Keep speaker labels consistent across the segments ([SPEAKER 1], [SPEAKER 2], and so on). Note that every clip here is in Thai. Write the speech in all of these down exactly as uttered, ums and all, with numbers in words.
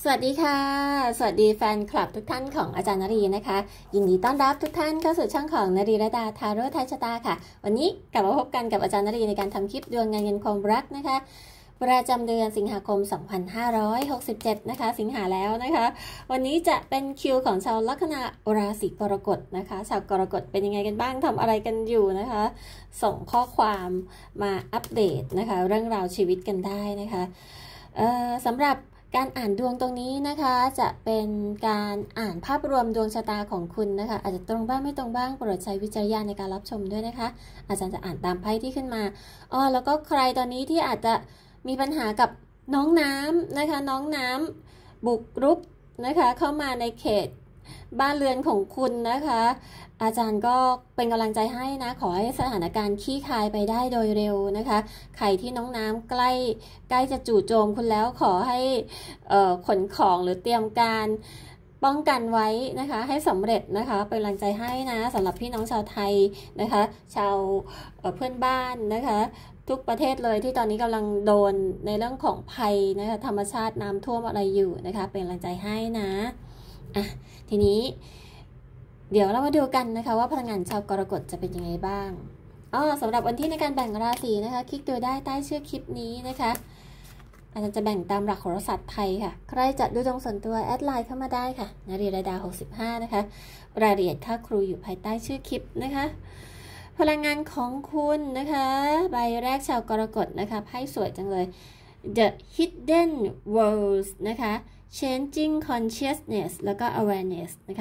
[SPEAKER 1] สวัสดีค่ะสวัสดีแฟนคลับทุกท่านของอาจารย์นรีนะคะยินดีต้อนรับทุกท่านเข้าสู่ช่องของนรีระดาทาโร่ทายชะตาค่ะวันนี้กลับมาพบกันกับอาจารย์นรีในการทำคลิปดวงงานเงินความรักนะคะประจำเดือนสิงหาคมสองพันห้าร้อยหกสิบเจ็ดนะคะสิงหาแล้วนะคะวันนี้จะเป็นคิวของชาวลัคนาราศีกรกฎนะคะชาวกรกฎเป็นยังไงกันบ้างทำอะไรกันอยู่นะคะส่งข้อความมาอัปเดตนะคะเรื่องราวชีวิตกันได้นะคะสำหรับการอ่านดวงตรงนี้นะคะจะเป็นการอ่านภาพรวมดวงชะตาของคุณนะคะอาจจะตรงบ้างไม่ตรงบ้างโปรดใช้วิจารณญาณในการรับชมด้วยนะคะอาจารย์จะอ่านตามไพ่ที่ขึ้นมาอ๋อแล้วก็ใครตอนนี้ที่อาจจะมีปัญหากับน้องน้ำนะคะน้องน้ำบุกรุกนะคะเข้ามาในเขตบ้านเรือนของคุณนะคะอาจารย์ก็เป็นกำลังใจให้นะขอให้สถานการณ์คลี่คลายไปได้โดยเร็วนะคะใครที่น้องน้ำใกล้ใกล้จะจู่โจมคุณแล้วขอให้ขนของหรือเตรียมการป้องกันไว้นะคะให้สำเร็จนะคะเป็นกำลังใจให้นะสำหรับพี่น้องชาวไทยนะคะชาวเพื่อนบ้านนะคะทุกประเทศเลยที่ตอนนี้กำลังโดนในเรื่องของภัยนะคะธรรมชาติน้ำท่วมอะไรอยู่นะคะเป็นกำลังใจให้นะอ่ะทีนี้เดี๋ยวเรามาดูกันนะคะว่าพลังงานชาวกรกฎจะเป็นยังไงบ้างอ๋อสำหรับวันที่ในการแบ่งราศีนะคะคลิกดูได้ใต้ชื่อคลิปนี้นะคะอาจารย์จะแบ่งตามหลักโหราศาสตร์ไทยค่ะใครจะดูดวงส่วนตัวแอดไลน์เข้ามาได้ค่ะนรีระดาหกสิบห้านะคะรายละเอียดค่าครูอยู่ภายใต้ชื่อคลิปนะคะพลังงานของคุณนะคะใบแรกชาวกรกฎนะคะไพ่สวยจังเลย The Hidden Worlds นะคะ Changing Consciousness แล้วก็ Awareness นะคะ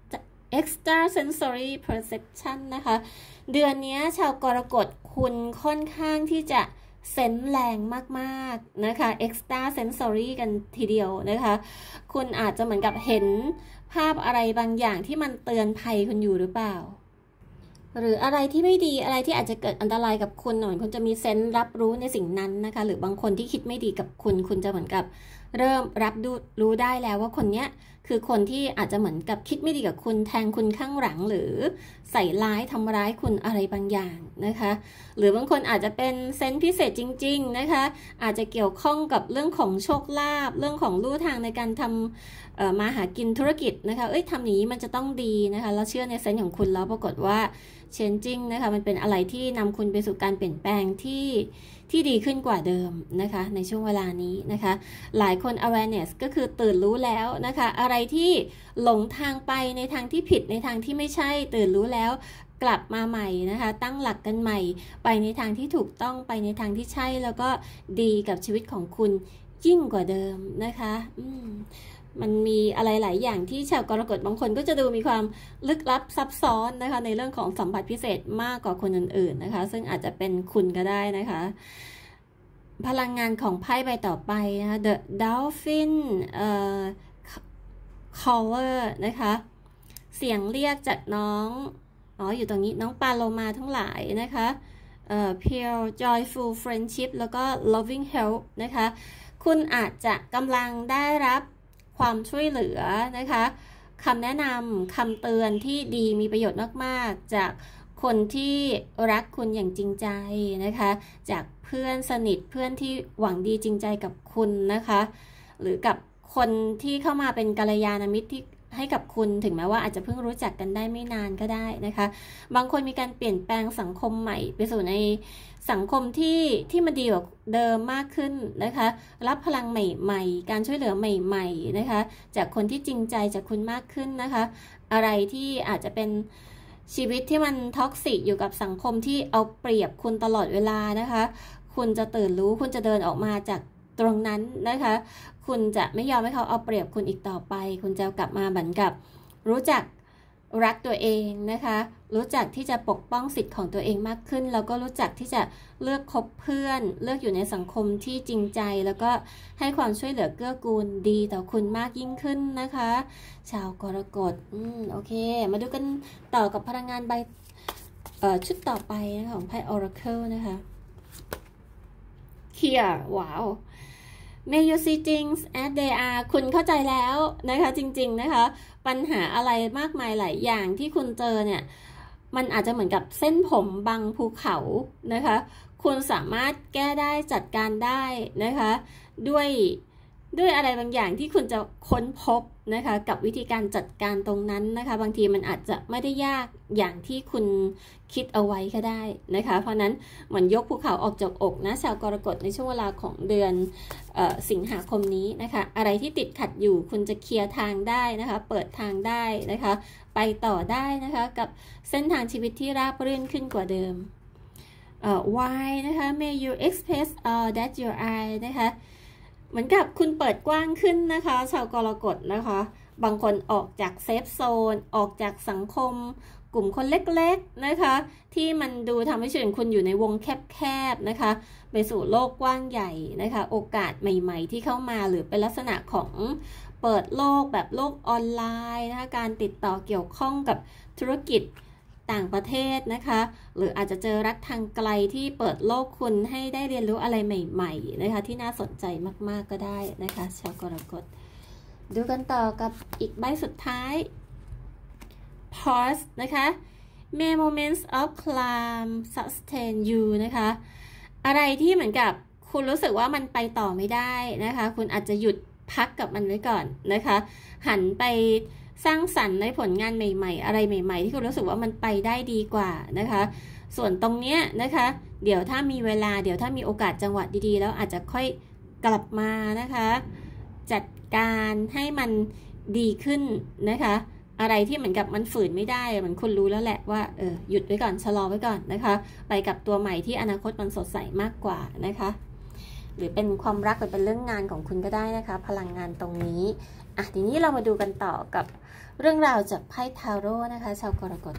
[SPEAKER 1] Extra Sensory Perception นะคะเดือนนี้ชาวกรกฎคุณค่อนข้างที่จะเซนส์แรงมากๆนะคะ Extra Sensory กันทีเดียวนะคะคุณอาจจะเหมือนกับเห็นภาพอะไรบางอย่างที่มันเตือนภัยคุณอยู่หรือเปล่าหรืออะไรที่ไม่ดีอะไรที่อาจจะเกิดอันตรายกับคุณเหมือนคุณจะมีเซนส์รับรู้ในสิ่งนั้นนะคะหรือบางคนที่คิดไม่ดีกับคุณคุณจะเหมือนกับเริ่มรับรู้ได้แล้วว่าคนเนี้ยคือคนที่อาจจะเหมือนกับคิดไม่ดีกับคุณแทงคุณข้างหลังหรือใส่ร้ายทำร้ายคุณอะไรบางอย่างนะคะหรือบางคนอาจจะเป็นเซนส์พิเศษจริงๆนะคะอาจจะเกี่ยวข้องกับเรื่องของโชคลาภเรื่องของลู่ทางในการทำมาหากินธุรกิจนะคะเอ้ยทำอย่างนี้มันจะต้องดีนะคะแล้วเชื่อในเซนส์ของคุณแล้วปรากฏว่า changing นะคะมันเป็นอะไรที่นำคุณไปสู่การเปลี่ยนแปลงที่ที่ดีขึ้นกว่าเดิมนะคะในช่วงเวลานี้นะคะหลายคน awareness ก็คือตื่นรู้แล้วนะคะอะไรที่หลงทางไปในทางที่ผิดในทางที่ไม่ใช่ตื่นรู้แล้วกลับมาใหม่นะคะตั้งหลักกันใหม่ไปในทางที่ถูกต้องไปในทางที่ใช่แล้วก็ดีกับชีวิตของคุณยิ่งกว่าเดิมนะคะอืมมันมีอะไรหลายอย่างที่ชาวกรกฎบางคนก็จะดูมีความลึกลับซับซ้อนนะคะในเรื่องของสัมผัสพิเศษมากกว่าคนอื่นๆนะคะซึ่งอาจจะเป็นคุณก็ได้นะคะพลังงานของไพ่ใบต่อไปนะคะ The Dolphin เอ่อ Caller นะคะเสียงเรียกจากน้องอ๋ออยู่ตรงนี้น้องปาโลมาทั้งหลายนะคะเอ่อ Pure Joyful Friendship แล้วก็ Loving Help นะคะคุณอาจจะกำลังได้รับความช่วยเหลือนะคะคำแนะนำคำเตือนที่ดีมีประโยชน์มากๆจากคนที่รักคุณอย่างจริงใจนะคะจากเพื่อนสนิทเพื่อนที่หวังดีจริงใจกับคุณนะคะหรือกับคนที่เข้ามาเป็นกัลยาณมิตรที่ให้กับคุณถึงแม้ว่าอาจจะเพิ่งรู้จักกันได้ไม่นานก็ได้นะคะบางคนมีการเปลี่ยนแปลงสังคมใหม่ไปสู่ในสังคมที่ที่มันดีกว่าเดิมมากขึ้นนะคะรับพลังใหม่ๆการช่วยเหลือใหม่ๆนะคะจากคนที่จริงใจจากคุณมากขึ้นนะคะอะไรที่อาจจะเป็นชีวิตที่มันท็อกซิกอยู่กับสังคมที่เอาเปรียบคุณตลอดเวลานะคะคุณจะตื่นรู้คุณจะเดินออกมาจากตรงนั้นนะคะคุณจะไม่ยอมให้เขาเอาเปรียบคุณอีกต่อไปคุณจะกลับมาเหมือนกับรู้จักรักตัวเองนะคะรู้จักที่จะปกป้องสิทธิ์ของตัวเองมากขึ้นแล้วก็รู้จักที่จะเลือกคบเพื่อนเลือกอยู่ในสังคมที่จริงใจแล้วก็ให้ความช่วยเหลือเกื้อกูลดีต่อคุณมากยิ่งขึ้นนะคะชาวกรกฎอืมโอเคมาดูกันต่อกับพลังงานใบเอ่อชุดต่อไปนะคะของไพ่ Oracle นะคะ Here ว้าว May you see things as they are คุณเข้าใจแล้วนะคะจริงๆนะคะปัญหาอะไรมากมายหลายอย่างที่คุณเจอเนี่ยมันอาจจะเหมือนกับเส้นผมบังภูเขานะคะคุณสามารถแก้ได้จัดการได้นะคะด้วยด้วยอะไรบางอย่างที่คุณจะค้นพบนะคะกับวิธีการจัดการตรงนั้นนะคะบางทีมันอาจจะไม่ได้ยากอย่างที่คุณคิดเอาไว้ก็ได้นะคะเพราะนั้นเหมือนยกภูเขาออกจากอกนะชาวกรกฎในช่วงเวลาของเดือนเอ่อสิงหาคมนี้นะคะอะไรที่ติดขัดอยู่คุณจะเคลียร์ทางได้นะคะเปิดทางได้นะคะไปต่อได้นะคะกับเส้นทางชีวิตที่ราบรื่นขึ้นกว่าเดิมเอ่อ why นะคะ may you express all that you are นะคะเหมือนกับคุณเปิดกว้างขึ้นนะคะชาวกรกฎนะคะบางคนออกจากเซฟโซนออกจากสังคมกลุ่มคนเล็กๆนะคะที่มันดูทำให้ชีวิตคุณอยู่ในวงแคบๆนะคะไปสู่โลกกว้างใหญ่นะคะโอกาสใหม่ๆที่เข้ามาหรือเป็นลักษณะของเปิดโลกแบบโลกออนไลน์นะคะการติดต่อเกี่ยวข้องกับธุรกิจต่างประเทศนะคะหรืออาจจะเจอรักทางไกลที่เปิดโลกคุณให้ได้เรียนรู้อะไรใหม่ๆนะคะที่น่าสนใจมากๆก็ได้นะคะชาวกรกฎดูกันต่อกับอีกใบสุดท้าย pause นะคะ may moments of calm sustain you นะคะอะไรที่เหมือนกับคุณรู้สึกว่ามันไปต่อไม่ได้นะคะคุณอาจจะหยุดพักกับมันไว้ก่อนนะคะหันไปสร้างสรรค์ในผลงานใหม่ๆอะไรใหม่ๆที่คุณรู้สึกว่ามันไปได้ดีกว่านะคะส่วนตรงเนี้ยนะคะเดี๋ยวถ้ามีเวลาเดี๋ยวถ้ามีโอกาสจังหวะดีๆแล้วอาจจะค่อยกลับมานะคะจัดการให้มันดีขึ้นนะคะอะไรที่เหมือนกับมันฝืนไม่ได้เหมือนคุณรู้แล้วแหละว่าเออหยุดไว้ก่อนชะลอไว้ก่อนนะคะไปกับตัวใหม่ที่อนาคตมันสดใสมากกว่านะคะหรือเป็นความรักหรือเป็นเรื่องงานของคุณก็ได้นะคะพลังงานตรงนี้อ่ะทีนี้เรามาดูกันต่อกับเรื่องราวจากไพ่ทาโร่นะคะชาวกรกฎ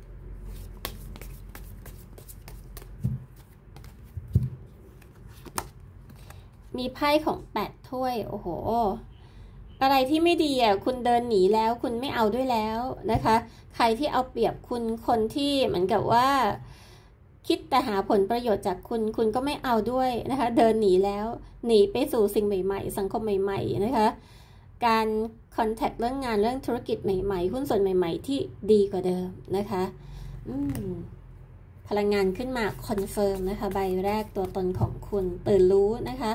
[SPEAKER 1] มีไพ่ของแปดถ้วยโอ้โหอะไรที่ไม่ดีอ่ะคุณเดินหนีแล้วคุณไม่เอาด้วยแล้วนะคะใครที่เอาเปรียบคุณคนที่เหมือนกับว่าคิดแต่หาผลประโยชน์จากคุณคุณก็ไม่เอาด้วยนะคะเดินหนีแล้วหนีไปสู่สิ่งใหม่ๆสังคมใหม่ๆนะคะการคอนแทคเรื่องงานเรื่องธุรกิจใหม่ๆหุ้นส่วนใหม่ๆที่ดีกว่าเดิมนะคะอืมพลังงานขึ้นมาคอนเฟิร์มนะคะใบแรกตัวตนของคุณตื่นรู้นะคะ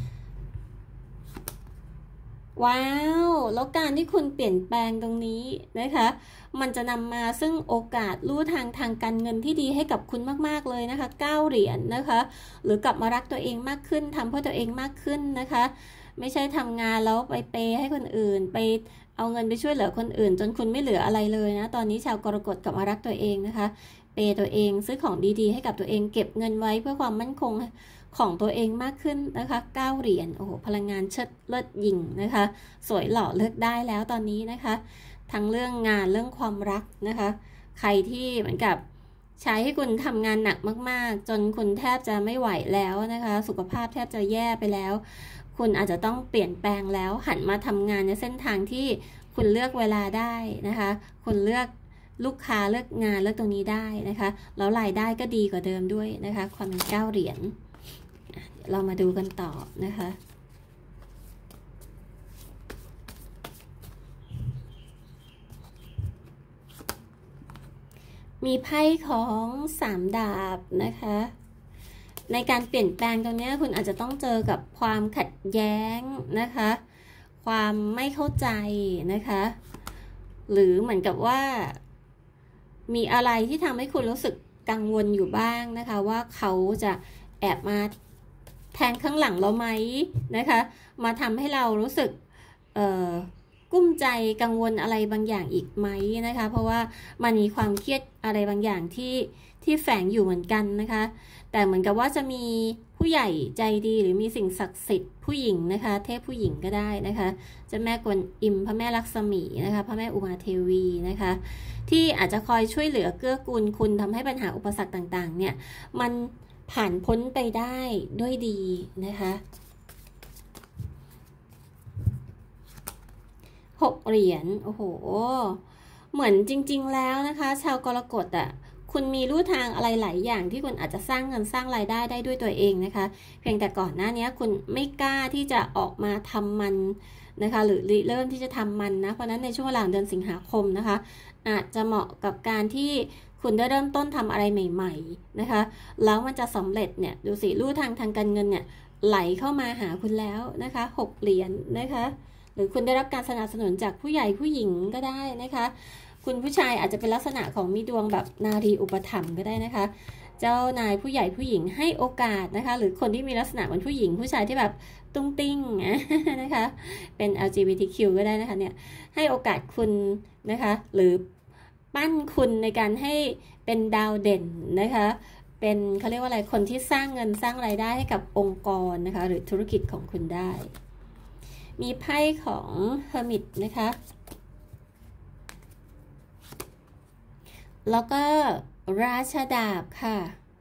[SPEAKER 1] ว้าวแล้วการที่คุณเปลี่ยนแปลงตรงนี้นะคะมันจะนำมาซึ่งโอกาสลู่ทางทางการเงินที่ดีให้กับคุณมากๆเลยนะคะเก้าเหรียญ นะคะหรือกลับมารักตัวเองมากขึ้นทำเพื่อตัวเองมากขึ้นนะคะไม่ใช่ทำงานแล้วไปเปย์ให้คนอื่นไปเอาเงินไปช่วยเหลือคนอื่นจนคุณไม่เหลืออะไรเลยนะตอนนี้ชาวกรกฎกลับมารักตัวเองนะคะเปย์ตัวเองซื้อของดีๆให้กับตัวเองเก็บเงินไว้เพื่อความมั่นคงของตัวเองมากขึ้นนะคะเก้าเหรียญโอ้โหพลังงานเชิดเลิศยิ่งนะคะสวยหล่อเลือกได้แล้วตอนนี้นะคะทั้งเรื่องงานเรื่องความรักนะคะใครที่เหมือนกับใช้ให้คุณทำงานหนักมากๆจนคุณแทบจะไม่ไหวแล้วนะคะสุขภาพแทบจะแย่ไปแล้วคุณอาจจะต้องเปลี่ยนแปลงแล้วหันมาทำงานในเส้นทางที่คุณเลือกเวลาได้นะคะคุณเลือกลูกค้าเลือกงานเลือกตรงนี้ได้นะคะแล้วรายได้ก็ดีกว่าเดิมด้วยนะคะความเป็นเก้าเหรียญเรามาดูกันต่อนะคะมีไพ่ของสามดาบนะคะในการเปลี่ยนแปลงตรงนี้คุณอาจจะต้องเจอกับความขัดแย้งนะคะความไม่เข้าใจนะคะหรือเหมือนกับว่ามีอะไรที่ทำให้คุณรู้สึกกังวลอยู่บ้างนะคะว่าเขาจะแอบมาแทงข้างหลังเราไหมนะคะมาทำให้เรารู้สึกเอ่อกุ้มใจกังวลอะไรบางอย่างอีกไหมนะคะเพราะว่ามันมีความเครียดอะไรบางอย่างที่ที่แฝงอยู่เหมือนกันนะคะแต่เหมือนกับว่าจะมีผู้ใหญ่ใจดีหรือมีสิ่งศักดิ์สิทธิ์ผู้หญิงนะคะเทพผู้หญิงก็ได้นะคะเจ้าแม่กวนอิมพระแม่ลักษมีนะคะพระแม่อุมาเทวีนะคะที่อาจจะคอยช่วยเหลือเกื้อกูลคุณทำให้ปัญหาอุปสรรคต่างๆเนี่ยมันผ่านพ้นไปได้ด้วยดีนะคะหกเหรียญโอ้โหเหมือนจริงๆแล้วนะคะชาวกรกฎอ่ะคุณมีลู่ทางอะไรหลายอย่างที่คุณอาจจะสร้างเงินสร้างรายได้ได้ด้วยตัวเองนะคะเพียงแต่ก่อนหน้านี้คุณไม่กล้าที่จะออกมาทำมันนะคะหรือเริ่มที่จะทำมันนะเพราะนั้นในช่วงเวลาเดือนสิงหาคมนะคะอาจจะเหมาะกับการที่คุณได้เริ่มต้นทำอะไรใหม่ๆนะคะแล้วมันจะสำเร็จเนี่ยดูสิลู่ทางทางการเงินเนี่ยไหลเข้ามาหาคุณแล้วนะคะหกเหรียญ นะคะหรือคุณได้รับการสนับสนุนจากผู้ใหญ่ผู้หญิงก็ได้นะคะคุณผู้ชายอาจจะเป็นลักษณะของมีดวงแบบนารีอุปถัมภ์ก็ได้นะคะเจ้านายผู้ใหญ่ผู้หญิงให้โอกาสนะคะหรือคนที่มีลักษณะเหมือนผู้หญิงผู้ชายที่แบบตุ้งติ้งนะคะเป็น แอล จี บี ที คิว ก็ได้นะคะเนี่ยให้โอกาสคุณนะคะหรือปั้นคุณในการให้เป็นดาวเด่นนะคะเป็นเขาเรียกว่าอะไรคนที่สร้างเงินสร้างรายได้ให้กับองค์กรนะคะหรือธุรกิจของคุณได้มีไพ่ของ Hermit นะคะแล้วก็ราชดาบค่ะ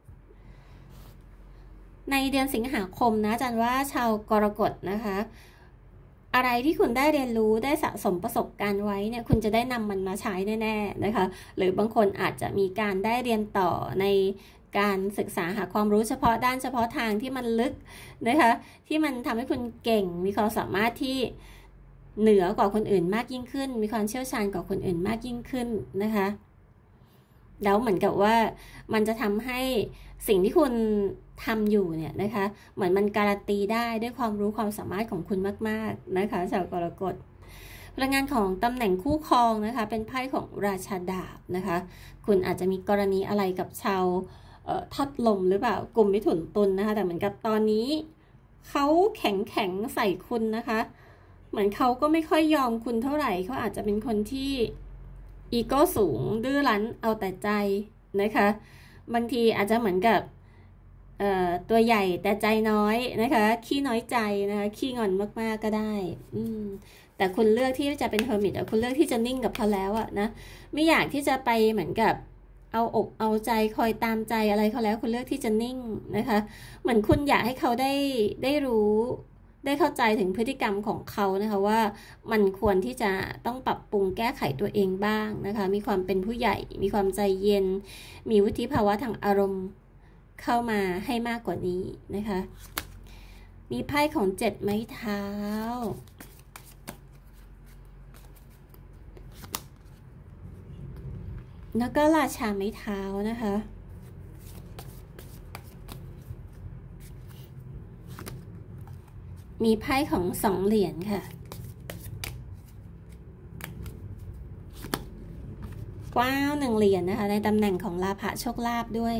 [SPEAKER 1] ในเดือนสิงหาคมนะอาจารย์ว่าชาวกรกฎนะคะอะไรที่คุณได้เรียนรู้ได้สะสมประสบการณ์ไว้เนี่ยคุณจะได้นำมันมาใช้แน่ๆนะคะหรือบางคนอาจจะมีการได้เรียนต่อในการศึกษาหาความรู้เฉพาะด้านเฉพาะทางที่มันลึกนะคะที่มันทำให้คุณเก่งมีความสามารถที่เหนือกว่าคนอื่นมากยิ่งขึ้นมีความเชี่ยวชาญกว่าคนอื่นมากยิ่งขึ้นนะคะแล้วเหมือนกับว่ามันจะทำให้สิ่งที่คุณทำอยู่เนี่ยนะคะเหมือนมันการันตีได้ด้วยความรู้ความสามารถของคุณมากๆนะคะชาวกรกฎพลังงานของตำแหน่งคู่ครองนะคะเป็นไพ่ของราชาดาบนะคะคุณอาจจะมีกรณีอะไรกับชาวทัดลมหรือเปล่ากลุ่มมิถุนตุลนะคะแต่เหมือนกับตอนนี้เขาแข็งแข็งใส่คุณนะคะเหมือนเขาก็ไม่ค่อยยอมคุณเท่าไหร่เขาอาจจะเป็นคนที่อีโก้สูงดื้อรั้นเอาแต่ใจนะคะบางทีอาจจะเหมือนกับตัวใหญ่แต่ใจน้อยนะคะขี้น้อยใจนะคะขี้งอนมากๆก็ได้อืมแต่คุณเลือกที่จะเป็นเฮอร์มิตคุณเลือกที่จะนิ่งกับเขาแล้วอะนะไม่อยากที่จะไปเหมือนกับเอาอกเอาใจคอยตามใจอะไรเขาแล้วคุณเลือกที่จะนิ่งนะคะเหมือนคุณอยากให้เขาได้ได้รู้ได้เข้าใจถึงพฤติกรรมของเขานะคะว่ามันควรที่จะต้องปรับปรุงแก้ไขตัวเองบ้างนะคะมีความเป็นผู้ใหญ่มีความใจเย็นมีวุฒิภาวะทางอารมณ์เข้ามาให้มากกว่านี้นะคะมีไพ่ของเจ็ดไม้เท้าแล้วก็ราชาไม้เท้านะคะมีไพ่ของสองเหรียญค่ะว้าวหนึ่งเหรียญนะคะในตำแหน่งของลาภะโชคลาภด้วย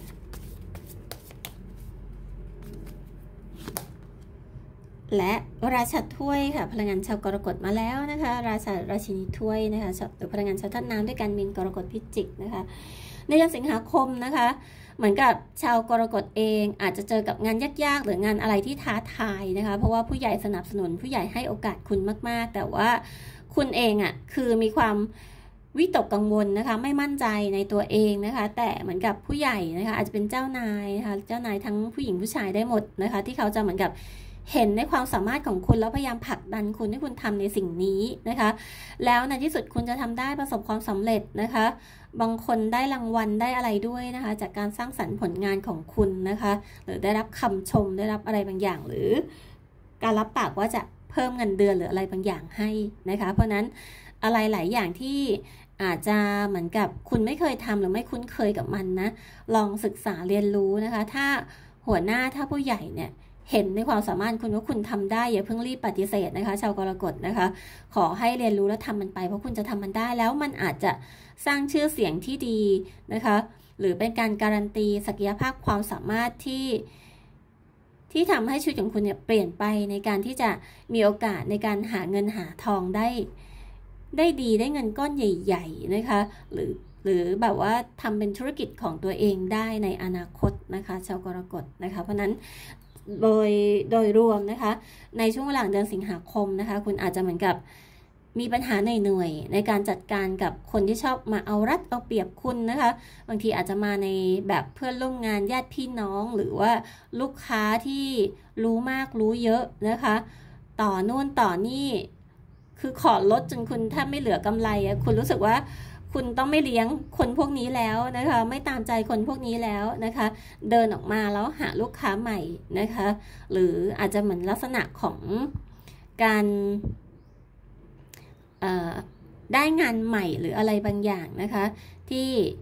[SPEAKER 1] และราชาถ้วยค่ะพลังงานชาวกรกฎมาแล้วนะคะราชาราชินีถ้วยนะคะหรือพลังงานชาวธาตุน้ำด้วยการมีนกรกฎพิจิกนะคะในเดือนสิงหาคมนะคะเหมือนกับชาวกรกฎเองอาจจะเจอกับงานยากๆหรืองานอะไรที่ท้าทายนะคะเพราะว่าผู้ใหญ่สนับสนุนผู้ใหญ่ให้โอกาสคุณมากๆแต่ว่าคุณเองอ่ะคือมีความวิตกกังวลนะคะไม่มั่นใจในตัวเองนะคะแต่เหมือนกับผู้ใหญ่นะคะอาจจะเป็นเจ้านายนะคะเจ้านายทั้งผู้หญิงผู้ชายได้หมดนะคะที่เขาจะเหมือนกับเห็นในความสามารถของคุณแล้วพยายามผลักดันคุณให้คุณทำในสิ่งนี้นะคะแล้วในที่สุดคุณจะทำได้ประสบความสำเร็จนะคะบางคนได้รางวัลได้อะไรด้วยนะคะจากการสร้างสรรค์ผลงานของคุณนะคะหรือได้รับคำชมได้รับอะไรบางอย่างหรือการรับปากว่าจะเพิ่มเงินเดือนหรืออะไรบางอย่างให้นะคะเพราะนั้นอะไรหลายอย่างที่อาจจะเหมือนกับคุณไม่เคยทำหรือไม่คุ้นเคยกับมันนะลองศึกษาเรียนรู้นะคะถ้าหัวหน้าถ้าผู้ใหญ่เนี่ยเห็นในความสามารถคุณว่าคุณทำได้อย่าเพิ่งรีบปฏิเสธนะคะชาวกรกฎนะคะขอให้เรียนรู้และทำมันไปเพราะคุณจะทำมันได้แล้วมันอาจจะสร้างชื่อเสียงที่ดีนะคะหรือเป็นการการันตีศักยภาพความสามารถที่ที่ทำให้ชีวิตของคุณเนี่ยเปลี่ยนไปในการที่จะมีโอกาสในการหาเงินหาทองได้ได้ดีได้เงินก้อนใหญ่ๆนะคะหรือหรือแบบว่าทำเป็นธุรกิจของตัวเองได้ในอนาคตนะคะชาวกรกฎนะคะเพราะนั้นโดยโดยรวมนะคะในช่วงหลังเดือนสิงหาคมนะคะคุณอาจจะเหมือนกับมีปัญหาเหนื่อยๆในการจัดการกับคนที่ชอบมาเอารัดเอาเปรียบคุณนะคะบางทีอาจจะมาในแบบเพื่อนร่วมงานญาติพี่น้องหรือว่าลูกค้าที่รู้มากรู้เยอะนะคะต่อนู่นต่อนี่คือขอลดจนคุณแทบไม่เหลือกำไรอะคุณรู้สึกว่าคุณต้องไม่เลี้ยงคนพวกนี้แล้วนะคะไม่ตามใจคนพวกนี้แล้วนะคะเดินออกมาแล้วหาลูกค้าใหม่นะคะหรืออาจจะเหมือนลักษณะของการได้งานใหม่หรืออะไรบางอย่างนะคะที่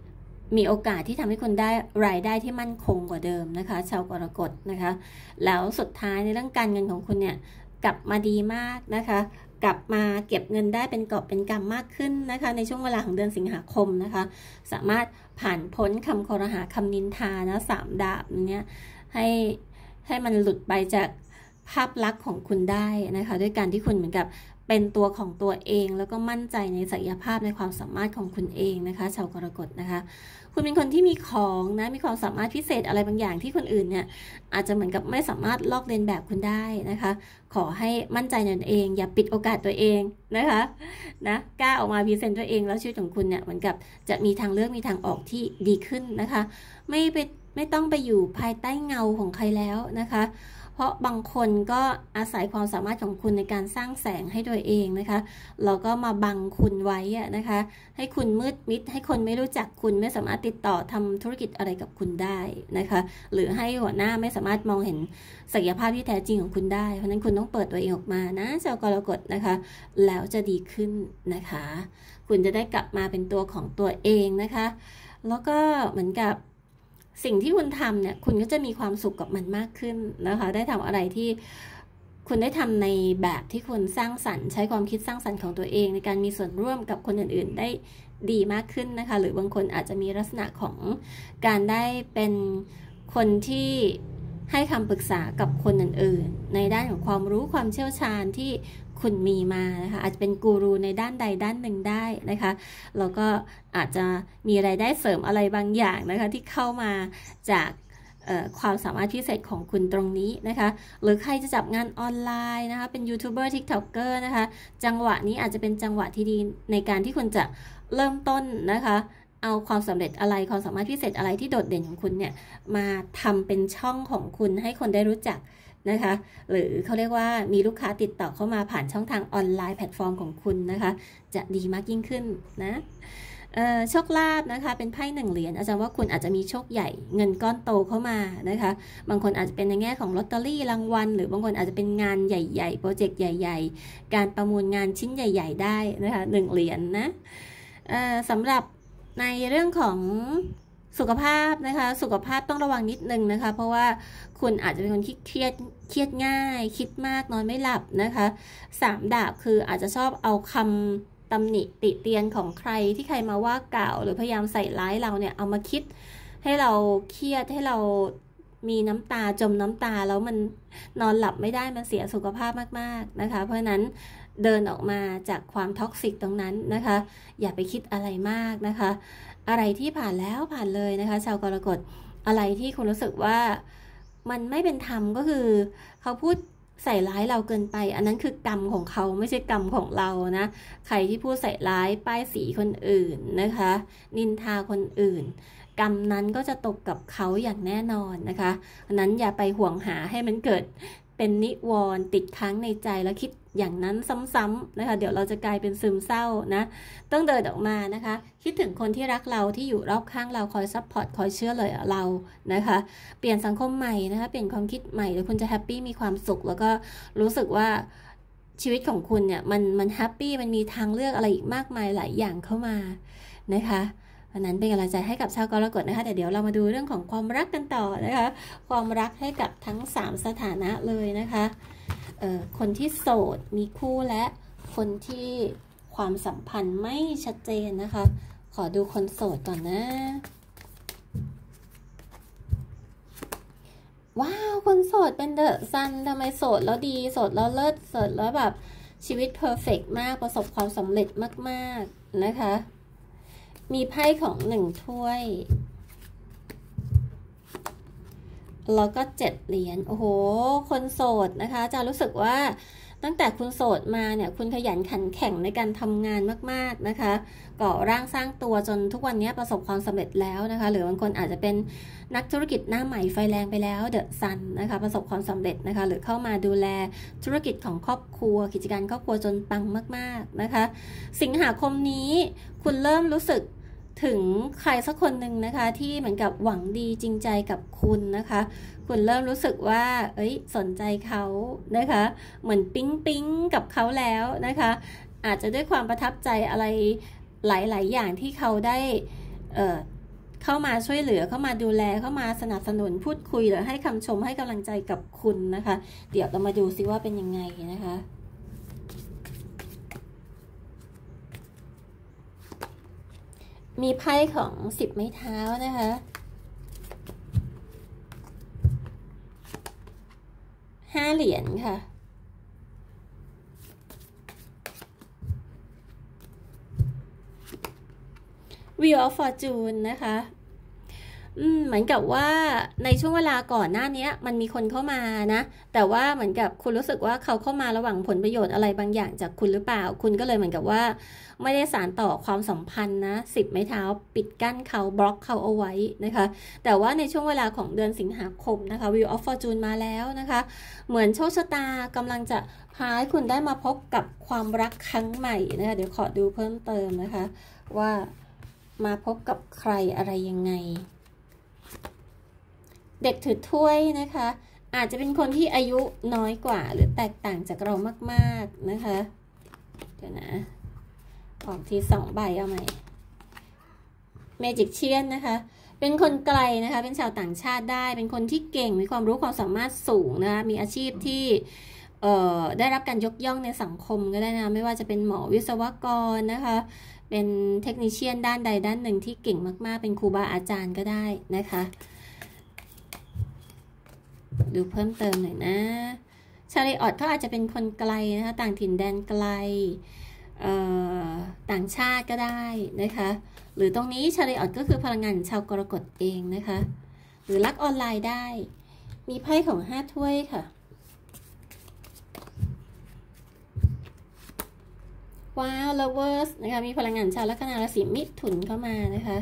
[SPEAKER 1] มีโอกาสที่ทำให้คุณได้รายได้ที่มั่นคงกว่าเดิมนะคะชาวกรกฎนะคะแล้วสุดท้ายในเรื่องการเงินของคุณเนี่ยกลับมาดีมากนะคะกลับมาเก็บเงินได้เป็นกอบเป็นกำมากขึ้นนะคะในช่วงเวลาของเดือนสิงหาคมนะคะสามารถผ่านพ้นคำคอรหาคำนินทานะสามดาบเนี้ยให้ให้มันหลุดไปจากภาพลักษณ์ของคุณได้นะคะด้วยการที่คุณเหมือนกับเป็นตัวของตัวเองแล้วก็มั่นใจในศักยภาพในความสามารถของคุณเองนะคะชาวกรกฎนะคะคุณเป็นคนที่มีของนะมีความสามารถพิเศษอะไรบางอย่างที่คนอื่นเนี่ยอาจจะเหมือนกับไม่สามารถลอกเลียนแบบคุณได้นะคะขอให้มั่นใจในตนเองอย่าปิดโอกาสตัวเองนะคะนะกล้าออกมาพรีเซนต์ตัวเองแล้วชีวิตของคุณเนี่ยเหมือนกับจะมีทางเลือกมีทางออกที่ดีขึ้นนะคะไม่ไปไม่ต้องไปอยู่ภายใต้เงาของใครแล้วนะคะเพราะบางคนก็อาศัยความสามารถของคุณในการสร้างแสงให้ตัวเองนะคะเราก็มาบังคุณไว้นะคะให้คุณมืดมิดให้คนไม่รู้จักคุณไม่สามารถติดต่อทำธุรกิจอะไรกับคุณได้นะคะหรือให้หัวหน้าไม่สามารถมองเห็นศักยภาพที่แท้จริงของคุณได้เพราะนั้นคุณต้องเปิดตัวเองออกมานะชาวกรกฎนะคะแล้วจะดีขึ้นนะคะคุณจะได้กลับมาเป็นตัวของตัวเองนะคะแล้วก็เหมือนกับสิ่งที่คุณทำเนี่ยคุณก็จะมีความสุขกับมันมากขึ้นนะคะได้ทำอะไรที่คุณได้ทำในแบบที่คุณสร้างสรรค์ใช้ความคิดสร้างสรรค์ของตัวเองในการมีส่วนร่วมกับคนอื่นๆได้ดีมากขึ้นนะคะหรือบางคนอาจจะมีลักษณะของการได้เป็นคนที่ให้คำปรึกษากับคนอื่นๆในด้านของความรู้ความเชี่ยวชาญที่คุณมีมานะคะอาจจะเป็นกูรูในด้านใดด้านหนึ่งได้นะคะแล้วก็อาจจะมีรายได้เสริมอะไรบางอย่างนะคะที่เข้ามาจากความสามารถพิเศษของคุณตรงนี้นะคะหรือใครจะจับงานออนไลน์นะคะเป็นยูทูบเบอร์ทิกต็อกเกอร์นะคะจังหวะนี้อาจจะเป็นจังหวะที่ดีในการที่คุณจะเริ่มต้นนะคะเอาความสำเร็จอะไรความสามารถพิเศษอะไรที่โดดเด่นของคุณเนี่ยมาทำเป็นช่องของคุณให้คนได้รู้จักนะคะหรือเขาเรียกว่ามีลูกค้าติดต่อเข้ามาผ่านช่องทางออนไลน์แพลตฟอร์มของคุณนะคะจะดีมากยิ่งขึ้นนะโชคลาภนะคะเป็นไพ่หนึ่งเหรียญอาจารย์ว่าคุณอาจจะมีโชคใหญ่เงินก้อนโตเข้ามานะคะบางคนอาจจะเป็นในแง่ของลอตเตอรี่รางวัลหรือบางคนอาจจะเป็นงานใหญ่ๆโปรเจกต์ใหญ่ๆการประมูลงานชิ้นใหญ่ๆได้นะคะหนึ่งเหรียญ นะสำหรับในเรื่องของสุขภาพนะคะสุขภาพต้องระวังนิดนึงนะคะเพราะว่าคุณอาจจะเป็นคนที่เครียดเครียดง่ายคิดมากนอนไม่หลับนะคะสามดาบคืออาจจะชอบเอาคำตำหนิติเตียนของใครที่ใครมาว่ากล่าวหรือพยายามใส่ร้ายเราเนี่ยเอามาคิดให้เราเครียดให้เรามีน้ำตาจมน้ำตาแล้วมันนอนหลับไม่ได้มันเสียสุขภาพมากๆนะคะเพราะฉะนั้นเดินออกมาจากความท็อกซิกตรงนั้นนะคะอย่าไปคิดอะไรมากนะคะอะไรที่ผ่านแล้วผ่านเลยนะคะชาวกรกฎอะไรที่คุณรู้สึกว่ามันไม่เป็นธรรมก็คือเขาพูดใส่ร้ายเราเกินไปอันนั้นคือกรรมของเขาไม่ใช่กรรมของเรานะใครที่พูดใส่ร้ายป้ายสีคนอื่นนะคะนินทาคนอื่นกรรมนั้นก็จะตกกับเขาอย่างแน่นอนนะคะอันนั้นอย่าไปห่วงหาให้มันเกิดเป็นนิวรณ์ติดค้างในใจแล้วคิดอย่างนั้นซ้ำๆนะคะเดี๋ยวเราจะกลายเป็นซึมเศร้านะต้องเดินออกมานะคะคิดถึงคนที่รักเราที่อยู่รอบข้างเราคอยซัพพอร์ตคอยเชื่อเลยเรานะคะเปลี่ยนสังคมใหม่นะคะเปลี่ยนความคิดใหม่แล้วคุณจะแฮปปี้มีความสุขแล้วก็รู้สึกว่าชีวิตของคุณเนี่ยมันมันแฮปปี้มันมีทางเลือกอะไรอีกมากมายหลายอย่างเข้ามานะคะเพราะนั้นเป็นกำลังใจให้กับชาวกรกฎนะคะแต่เดี๋ยวเรามาดูเรื่องของความรักกันต่อนะคะความรักให้กับทั้งสามสถานะเลยนะคะเอ่อคนที่โสดมีคู่และคนที่ความสัมพันธ์ไม่ชัดเจนนะคะขอดูคนโสดก่อนนะว้าวคนโสดเป็นเดอะซันทำไมโสดแล้วดีโสดแล้วเลิศโสดแล้วแบบชีวิตเพอร์เฟกต์มากประสบความสำเร็จมากๆนะคะมีไพ่ของหนึ่งถ้วยแล้วก็เจ็ดเหรียญโอ้โหคนโสดนะคะจะรู้สึกว่าตั้งแต่คุณโสดมาเนี่ยคุณขยันขันแข็งในการทำงานมากๆนะคะก่อร่างสร้างตัวจนทุกวันนี้ประสบความสำเร็จแล้วนะคะหรือบางคนอาจจะเป็นนักธุรกิจหน้าใหม่ไฟแรงไปแล้วเดอะซันนะคะประสบความสำเร็จนะคะหรือเข้ามาดูแลธุรกิจของครอบครัวกิจการครอบครัวจนปังมากๆนะคะสิงหาคมนี้คุณเริ่มรู้สึกถึงใครสักคนหนึ่งนะคะที่เหมือนกับหวังดีจริงใจกับคุณนะคะคุณเริ่มรู้สึกว่าเอ้ยสนใจเขานะคะเหมือนปิ๊งปิ๊งกับเขาแล้วนะคะอาจจะด้วยความประทับใจอะไรหลายๆอย่างที่เขาได้เอ่อเข้ามาช่วยเหลือเข้ามาดูแลเข้ามาสนับสนุนพูดคุยหรือให้คำชมให้กำลังใจกับคุณนะคะเดี๋ยวเรามาดูซิว่าเป็นยังไงนะคะมีไพ่ของสิบไม้เท้านะคะห้าเหรียญค่ะWheel of Fortune นะคะอืมเหมือนกับว่าในช่วงเวลาก่อนหน้านี้มันมีคนเข้ามานะแต่ว่าเหมือนกับคุณรู้สึกว่าเขาเข้ามาระหว่างผลประโยชน์อะไรบางอย่างจากคุณหรือเปล่าคุณก็เลยเหมือนกับว่าไม่ได้สานต่อความสัมพันธ์นะสิบไม้เท้าปิดกั้นเขาบล็อกเขาเอาไว้นะคะแต่ว่าในช่วงเวลาของเดือนสิงหาคมนะคะ Wheel of Fortune มาแล้วนะคะเหมือนโชคชะตากำลังจะพาให้คุณได้มาพบกับความรักครั้งใหม่นะคะเดี๋ยวขอดูเพิ่มเติมนะคะว่ามาพบกับใครอะไรยังไงเด็กถือถ้วยนะคะอาจจะเป็นคนที่อายุน้อยกว่าหรือแตกต่างจากเรามากๆนะคะเดี๋ยวนะออกทีสองใบเอาใหม่เมจิกเชียนนะคะเป็นคนไกลนะคะเป็นชาวต่างชาติได้เป็นคนที่เก่งมีความรู้ความสามารถสูงนะคะมีอาชีพที่เอ่อได้รับการยกย่องในสังคมก็ได้นะไม่ว่าจะเป็นหมอวิศวกรนะคะเป็นเทคนิคเชียนด้านใดด้านหนึ่งที่เก่งมากๆเป็นครูบาอาจารย์ก็ได้นะคะดูเพิ่มเติมหน่อยนะชาริออตเขาอาจจะเป็นคนไกลนะคะต่างถิ่นแดนไกลต่างชาติก็ได้นะคะหรือตรงนี้ชาริออตก็คือพลังงานชาวกรกฎเองนะคะหรือรักออนไลน์ได้มีไพ่ของห้าถ้วยค่ะว้าว lovers นะคะมีพลังงานชาวลัคนาราศีมิถุนเข้ามานะคะ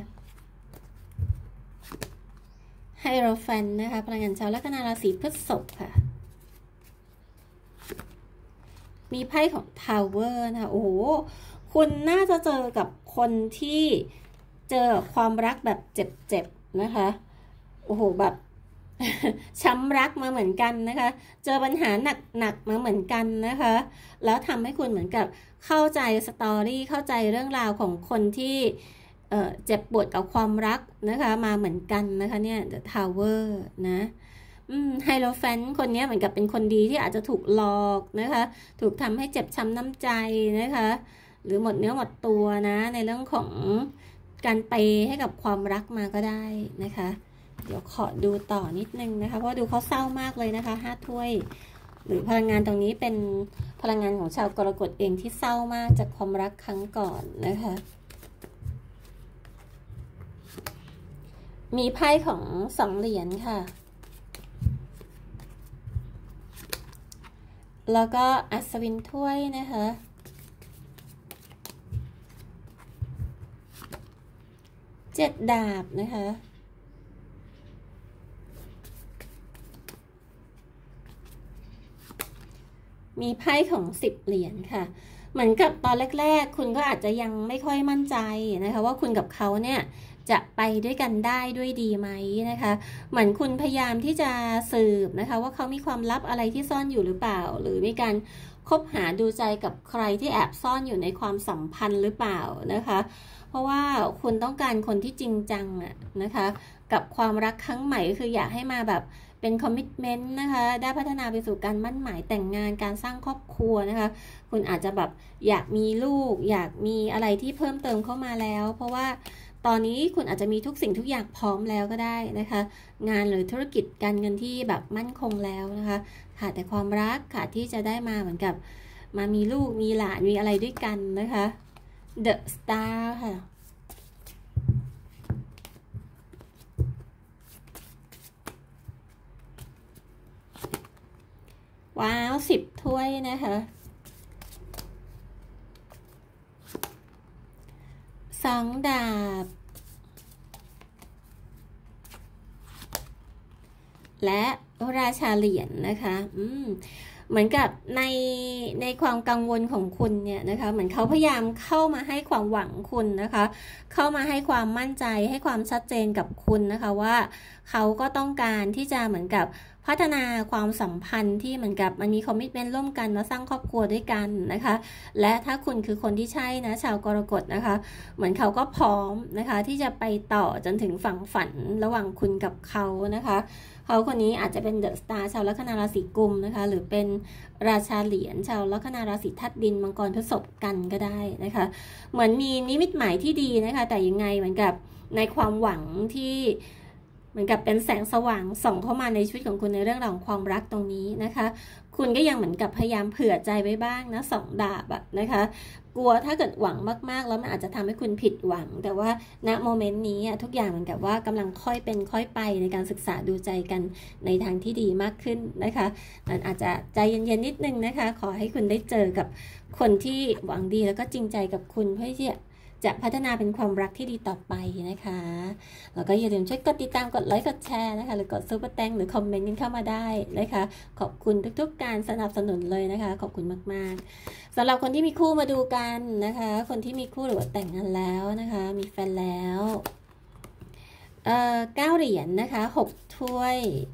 [SPEAKER 1] ไฮโรแฟนนะคะพลังงานชาวลัคนาราศีพฤษภค่ะมีไพ่ของทาวเวอร์นะคะโอ้โหคุณน่าจะเจอกับคนที่เจอความรักแบบเจ็บๆนะคะโอ้โหแบบ ช้ำรักมาเหมือนกันนะคะเจอปัญหาหนักๆมาเหมือนกันนะคะแล้วทำให้คุณเหมือนกับเข้าใจสตอรี่เข้าใจเรื่องราวของคนที่เอ่อเจ็บปวดกับความรักนะคะมาเหมือนกันนะคะเนี่ย The Tower นะอืมไฮโลแฟนคนนี้เหมือนกับเป็นคนดีที่อาจจะถูกหลอกนะคะถูกทำให้เจ็บช้ำน้ำใจนะคะหรือหมดเนื้อหมดตัวนะในเรื่องของการเปย์ให้กับความรักมาก็ได้นะคะเดี๋ยวขอดูต่อนิดนึงนะคะเพราะดูเขาเศร้ามากเลยนะคะห้าถ้วยหรือพลังงานตรงนี้เป็นพลังงานของชาวกรกฎเองที่เศร้ามากจากความรักครั้งก่อนนะคะมีไพ่ของสองเหรียญค่ะแล้วก็อัศวินถ้วยนะคะเจ็ดดาบนะคะมีไพ่ของสิบเหรียญค่ะเหมือนกับตอนแรกๆคุณก็อาจจะยังไม่ค่อยมั่นใจนะคะว่าคุณกับเขาเนี่ยจะไปด้วยกันได้ด้วยดีไหมนะคะเหมือนคุณพยายามที่จะสืบนะคะว่าเขามีความลับอะไรที่ซ่อนอยู่หรือเปล่าหรือมีการคบหาดูใจกับใครที่แอบซ่อนอยู่ในความสัมพันธ์หรือเปล่านะคะเพราะว่าคุณต้องการคนที่จริงจังอะนะคะกับความรักครั้งใหม่ก็คืออยากให้มาแบบเป็นคอมมิตเมนต์นะคะได้พัฒนาไปสู่การมั่นหมายแต่งงานการสร้างครอบครัวนะคะคุณอาจจะแบบอยากมีลูกอยากมีอะไรที่เพิ่มเติมเข้ามาแล้วเพราะว่าตอนนี้คุณอาจจะมีทุกสิ่งทุกอย่างพร้อมแล้วก็ได้นะคะงานหรือธุรกิจการเงินที่แบบมั่นคงแล้วนะคะขาดแต่ความรักขาดที่จะได้มาเหมือนกับมามีลูกมีหลานมีอะไรด้วยกันนะคะ The Star ค่ะว้าวสิบถ้วยนะคะสองดาบและราชาเหรียญ นะคะอืมเหมือนกับในในความกังวลของคุณเนี่ยนะคะเหมือนเขาพยายามเข้ามาให้ความหวังคุณนะคะเข้ามาให้ความมั่นใจให้ความชัดเจนกับคุณนะคะว่าเขาก็ต้องการที่จะเหมือนกับผพัฒนาความสัมพันธ์ที่เหมือนกับมันมีคอมมิตเมนต์ร่วมกันแล้วสร้างครอบครัวด้วยกันนะคะและถ้าคุณคือคนที่ใช่นะชาวกรกฎนะคะเหมือนเขาก็พร้อมนะคะที่จะไปต่อจนถึงฝั่งฝันระหว่างคุณกับเขานะคะเขาคนนี้อาจจะเป็นเดอะสตาร์ชาวลัคนาราศีกุมนะคะหรือเป็นราชาเหรียญชาวลัคนาราศีธาตุดินมังกรพฤษภกันก็ได้นะคะเหมือนมีนิมิตหมายที่ดีนะคะแต่ยังไงเหมือนกับในความหวังที่เหมือนกับเป็นแสงสว่างส่องเข้ามาในชีวิตของคุณในเรื่องราวของความรักตรงนี้นะคะคุณก็ยังเหมือนกับพยายามเผื่อใจไว้บ้างนะสองดาบอะนะคะกลัวถ้าเกิดหวังมากๆแล้วมันอาจจะทำให้คุณผิดหวังแต่ว่าณโมเมนต์นี้ทุกอย่างเหมือนกับว่ากำลังค่อยเป็นค่อยไปในการศึกษาดูใจกันในทางที่ดีมากขึ้นนะคะมันอาจจะใจเย็นๆนิดนึงนะคะขอให้คุณได้เจอกับคนที่หวังดีแล้วก็จริงใจกับคุณเพื่อที่จะพัฒนาเป็นความรักที่ดีต่อไปนะคะแล้วก็อย่าลืมช่วยกดติดตามกดไลค์กดแชร์นะคะหรือกดซุปเปอร์แตงหรือคอมเมนต์กันเข้ามาได้นะคะขอบคุณทุกๆการสนับสนุนเลยนะคะขอบคุณมากๆสำหรับคนที่มีคู่มาดูกันนะคะคนที่มีคู่หรือว่าแต่งงานแล้วนะคะมีแฟนแล้วเอ่อเก้าเหรียญนะคะหกถ้วย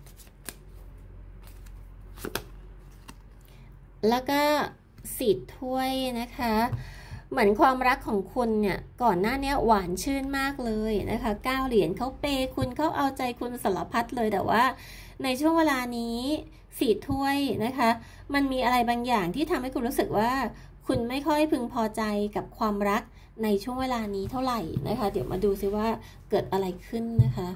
[SPEAKER 1] แล้วก็สี่ถ้วยนะคะเหมือนความรักของคุณเนี่ยก่อนหน้านี้หวานชื่นมากเลยนะคะเก้าเหรียญเขาเปย์คุณเขาเอาใจคุณสารพัดเลยแต่ว่าในช่วงเวลานี้สี่ถ้วยนะคะมันมีอะไรบางอย่างที่ทำให้คุณรู้สึกว่าคุณไม่ค่อยพึงพอใจกับความรักในช่วงเวลานี้เท่าไหร่นะคะเดี๋ยวมาดูซิว่าเกิดอะไรขึ้นนะคะ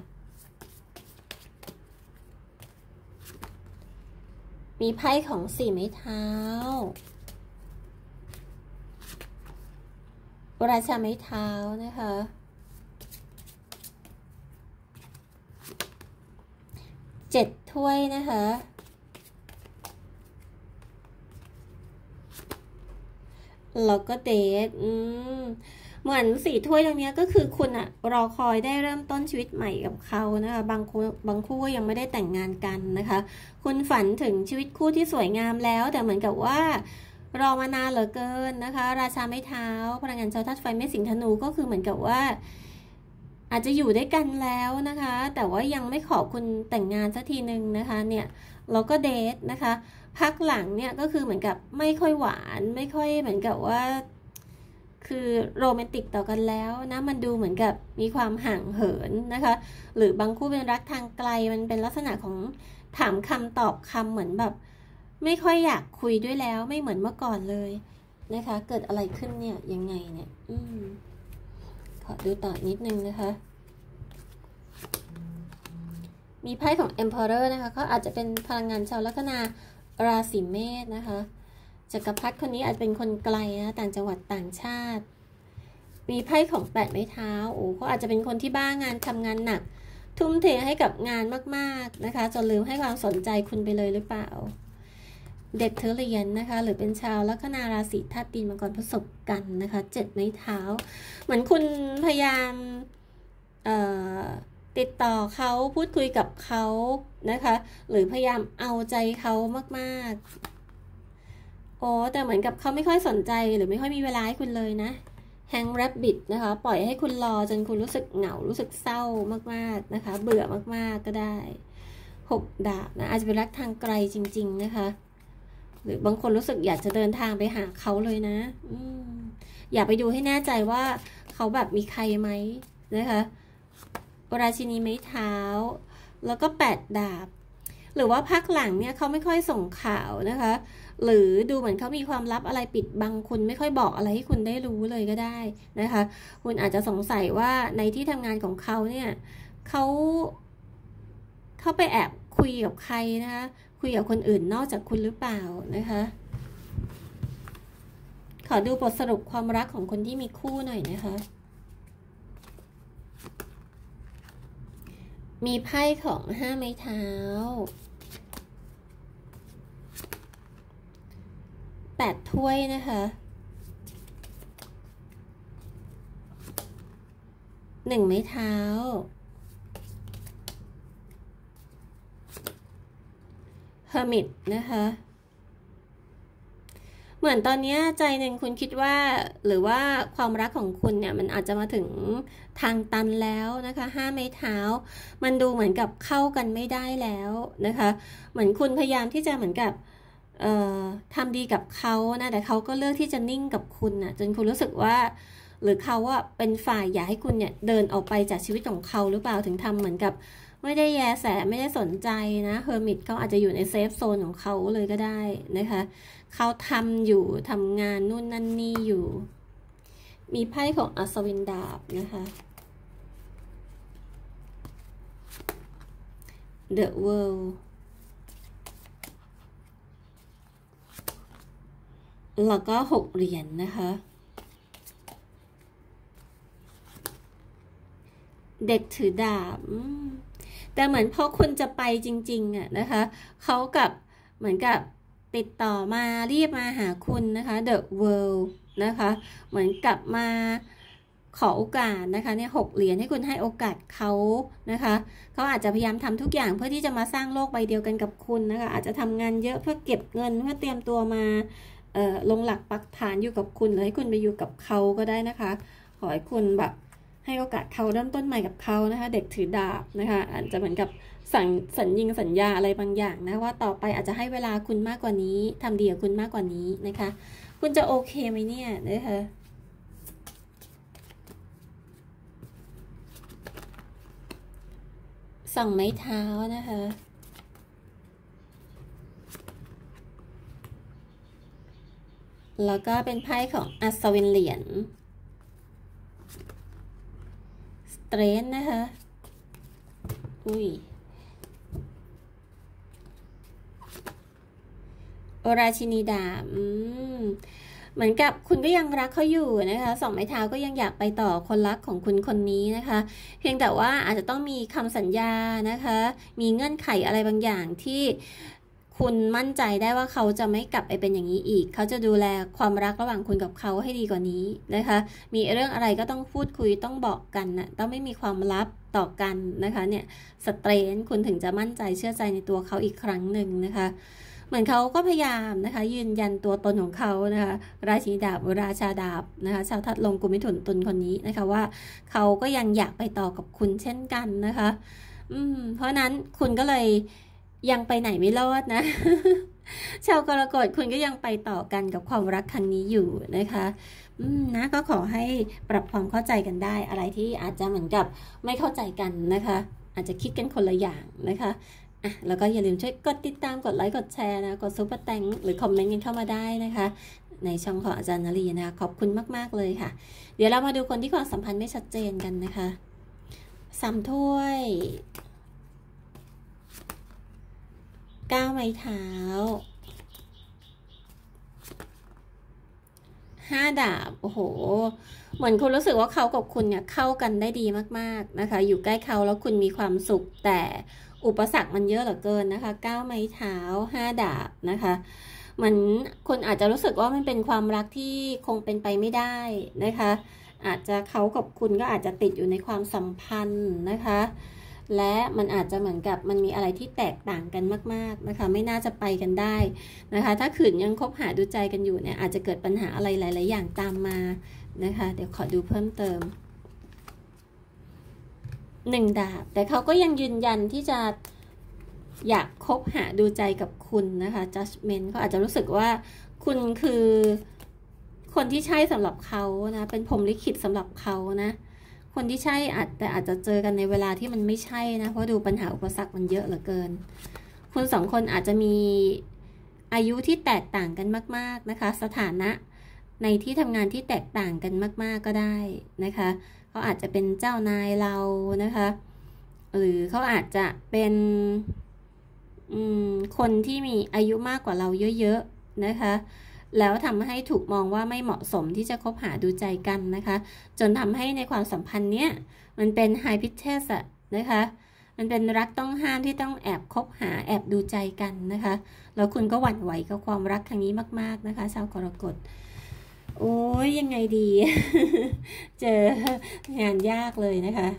[SPEAKER 1] มีไพ่ของสี่ไม้เท้าราชาไม้เท้านะคะเจ็ดถ้วยนะคะแล้วก็เดทอืมเหมือนสี่ถ้วยตรงนี้ก็คือคุณอะรอคอยได้เริ่มต้นชีวิตใหม่กับเขานะคะบางคู่บางคู่ก็ยังไม่ได้แต่งงานกันนะคะคุณฝันถึงชีวิตคู่ที่สวยงามแล้วแต่เหมือนกับว่ารอมานานเหลือเกินนะคะราชาไม้เท้าพลังงานชาวธาตุไฟเมษสิงห์ธนูก็คือเหมือนกับว่าอาจจะอยู่ด้วยกันแล้วนะคะแต่ว่ายังไม่ขอคุณแต่งงานสักทีนึงนะคะเนี่ยเราก็เดทนะคะพักหลังเนี่ยก็คือเหมือนกับไม่ค่อยหวานไม่ค่อยเหมือนกับว่าคือโรแมนติกต่อกันแล้วนะมันดูเหมือนกับมีความห่างเหินนะคะหรือบางคู่เป็นรักทางไกลมันเป็นลักษณะของถามคำตอบคำเหมือนแบบไม่ค่อยอยากคุยด้วยแล้วไม่เหมือนเมื่อก่อนเลยนะคะเกิดอะไรขึ้นเนี่ยยังไงเนี่ยอืมขอดูต่อนิดนึงนะคะมีไพ่ของ Emperor นะคะเขาอาจจะเป็นพลังงานชาวลัคนาราศีเมษนะคะจักรพรรดิคนนี้อาจเป็นคนไกลนะต่างจังหวัดต่างชาติมีไพ่ของแปดไม้เท้าโอ้เขาอาจจะเป็นคนที่บ้างานทำงานหนักทุ่มเทให้กับงานมากๆนะคะจนลืมให้ความสนใจคุณไปเลยหรือเปล่าเด็กเธอเรียนนะคะหรือเป็นชาวลัคนาราศีธาตุดินมังกรพฤษภกันนะคะเจ็ดไม้เท้าเหมือนคุณพยายามติดต่อเขาพูดคุยกับเขานะคะหรือพยายามเอาใจเขามากๆโอ้แต่เหมือนกับเขาไม่ค่อยสนใจหรือไม่ค่อยมีเวลาให้คุณเลยนะแฮงแรบบิทนะคะปล่อยให้คุณรอจนคุณรู้สึกเหงารู้สึกเศร้ามากๆนะคะเบื่อมากๆก็ได้หกดาบนะอาจจะเป็นรักทางไกลจริงๆนะคะหรือบางคนรู้สึกอยากจะเดินทางไปหาเขาเลยนะอืมอยากไปดูให้แน่ใจว่าเขาแบบมีใครไหมนะคะราชินีไม้เท้าแล้วก็แปดดาบหรือว่าพักหลังเนี่ยเขาไม่ค่อยส่งข่าวนะคะหรือดูเหมือนเขามีความลับอะไรปิดบังคุณไม่ค่อยบอกอะไรให้คุณได้รู้เลยก็ได้นะคะคุณอาจจะสงสัยว่าในที่ทำงานของเขาเนี่ยเขาเขาไปแอบคุยกับใครนะคะคุยกับคนอื่นนอกจากคุณหรือเปล่านะคะขอดูบทสรุปความรักของคนที่มีคู่หน่อยนะคะมีไพ่ของห้าไม้เท้าแปดถ้วยนะคะหนึ่งไม้เท้าเฮอร์มิตนะคะเหมือนตอนนี้ใจหนึ่งคุณคิดว่าหรือว่าความรักของคุณเนี่ยมันอาจจะมาถึงทางตันแล้วนะคะห้าไม้เท้ามันดูเหมือนกับเข้ากันไม่ได้แล้วนะคะเหมือนคุณพยายามที่จะเหมือนกับเอ่อทำดีกับเขานะแต่เขาก็เลือกที่จะนิ่งกับคุณนะจนคุณรู้สึกว่าหรือเขาว่าเป็นฝ่ายอยากให้คุณเนี่ยเดินออกไปจากชีวิตของเขาหรือเปล่าถึงทำเหมือนกับไม่ได้แยแสไม่ได้สนใจนะเฮอร์มิตเขาอาจจะอยู่ในเซฟโซนของเขาเลยก็ได้นะคะเขาทำอยู่ทำงานนู่นนั่นนี่อยู่มีไพ่ของอัศวินดาบนะคะ The World แล้วก็หกเหรียญ นะคะ เด็กถือดาบแต่เหมือนพอคุณจะไปจริงๆอ่ะนะคะเขากับเหมือนกับติดต่อมารีบมาหาคุณนะคะ The World นะคะเหมือนกลับมาขอโอกาสนะคะเนี่ยหกเหรียญให้คุณให้โอกาสเขานะคะเขาอาจจะพยายามทำทุกอย่างเพื่อที่จะมาสร้างโลกใบเดียวกันกับคุณนะคะอาจจะทำงานเยอะเพื่อเก็บเงินเพื่อเตรียมตัวมาเอ่อลงหลักปักฐานอยู่กับคุณหรือให้คุณไปอยู่กับเขาก็ได้นะคะขอให้คุณแบบให้โอกาสเขาเริ่มต้นใหม่กับเขานะคะเด็กถือดาบนะคะอาจจะเหมือนกับสั่งสัญญิงสัญญาอะไรบางอย่างนะว่าต่อไปอาจจะให้เวลาคุณมากกว่านี้ทำดีกับคุณมากกว่านี้นะคะคุณจะโอเคไหมเนี่ยนะคะสองไม้เท้านะคะแล้วก็เป็นไพ่ของอัศวินเหรียญสเตรนนะคะอุ้ยราชินีดาบเหมือนกับคุณก็ยังรักเขาอยู่นะคะสองไม้เท้าก็ยังอยากไปต่อคนรักของคุณคนนี้นะคะเพียงแต่ว่าอาจจะต้องมีคำสัญญานะคะมีเงื่อนไขอะไรบางอย่างที่คุณมั่นใจได้ว่าเขาจะไม่กลับไปเป็นอย่างนี้อีกเขาจะดูแลความรักระหว่างคุณกับเขาให้ดีกว่านี้นะคะมีเรื่องอะไรก็ต้องพูดคุยต้องบอกกันนะต้องไม่มีความลับต่อกันนะคะเนี่ยสเตรนคุณถึงจะมั่นใจเชื่อใจในตัวเขาอีกครั้งหนึ่งนะคะเหมือนเขาก็พยายามนะคะยืนยันตัวตนของเขานะคะราชินีดาบราชาดาบนะคะชาวทัดลงกุมมิถุนตุลคนนี้นะคะว่าเขาก็ยังอยากไปต่อกับคุณเช่นกันนะคะอืมเพราะนั้นคุณก็เลยยังไปไหนไม่รอดนะ ชาวกรกฎคุณก็ยังไปต่อกันกับความรักครั้งนี้อยู่นะคะอืมนะก็ขอให้ปรับความเข้าใจกันได้อะไรที่อาจจะเหมือนกับไม่เข้าใจกันนะคะอาจจะคิดกันคนละอย่างนะคะอ่ะแล้วก็อย่าลืมช่วยกดติดตามกดไลค์กดแชร์นะกดซุปเปอร์แตงหรือคอมเมนต์กันเข้ามาได้นะคะในช่องของอาจารย์นรีนะคะขอบคุณมากๆเลยค่ะเดี๋ยวเรามาดูคนที่ความสัมพันธ์ไม่ชัดเจนกันนะคะสามถ้วยเก้าไม้เท้าห้าดาบโอ้โหเหมือนคุณรู้สึกว่าเขากับคุณเนี่ยเข้ากันได้ดีมากๆนะคะอยู่ใกล้เขาแล้วคุณมีความสุขแต่อุปสรรคมันเยอะเหลือเกินนะคะเก้าไม้เท้าห้าดาบนะคะเหมือนคนอาจจะรู้สึกว่ามันเป็นความรักที่คงเป็นไปไม่ได้นะคะอาจจะเขากับคุณก็อาจจะติดอยู่ในความสัมพันธ์นะคะและมันอาจจะเหมือนกับมันมีอะไรที่แตกต่างกันมากๆนะคะไม่น่าจะไปกันได้นะคะถ้าขืนยังคบหาดูใจกันอยู่เนี่ยอาจจะเกิดปัญหาอะไรหลายๆอย่างตามมานะคะเดี๋ยวขอดูเพิ่มเติมหนึ่งดาบแต่เขาก็ยังยืนยันที่จะอยากคบหาดูใจกับคุณนะคะ judgment เขาอาจจะรู้สึกว่าคุณคือคนที่ใช่สำหรับเขานะเป็นพรหมลิขิตสำหรับเขานะคนที่ใช่อาจแต่อาจจะเจอกันในเวลาที่มันไม่ใช่นะเพราะดูปัญหาอุปสรรคมันเยอะเหลือเกินคุณสองคนอาจจะมีอายุที่แตกต่างกันมากๆนะคะสถานะในที่ทำงานที่แตกต่างกันมากๆก็ได้นะคะเขาอาจจะเป็นเจ้านายเรานะคะหรือเขาอาจจะเป็นคนที่มีอายุมากกว่าเราเยอะๆนะคะแล้วทำให้ถูกมองว่าไม่เหมาะสมที่จะคบหาดูใจกันนะคะจนทำให้ในความสัมพันธ์เนี้ยมันเป็นไฮพิชเชสอะนะคะมันเป็นรักต้องห้ามที่ต้องแอบคบหาแอบดูใจกันนะคะแล้วคุณก็หวั่นไหวกับความรักครั้งนี้มากๆนะคะชาวกรกฎโอ้ยยังไงดี เจองานยากเลยนะคะ